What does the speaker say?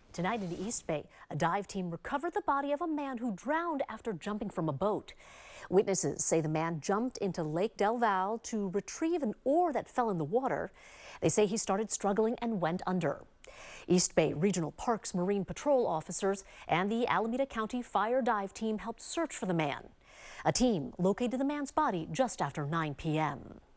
Tonight in the East Bay, a dive team recovered the body of a man who drowned after jumping from a boat. Witnesses say the man jumped into Lake Del Valle to retrieve an oar that fell in the water. They say he started struggling and went under. East Bay Regional Parks Marine Patrol officers and the Alameda County Fire Dive Team helped search for the man. A team located the man's body just after 9 p.m.